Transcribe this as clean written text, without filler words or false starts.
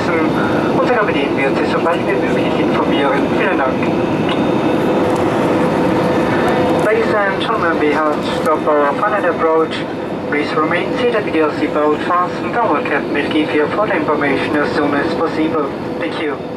begrüßen. Unser Kapitän wird Sie sobald wie möglich informieren. Vielen Dank. Ladies and gentlemen, we have stopped our final approach. Please remain seated with your seatbelt fastened. Our captain will give you further information as soon as possible. Thank you.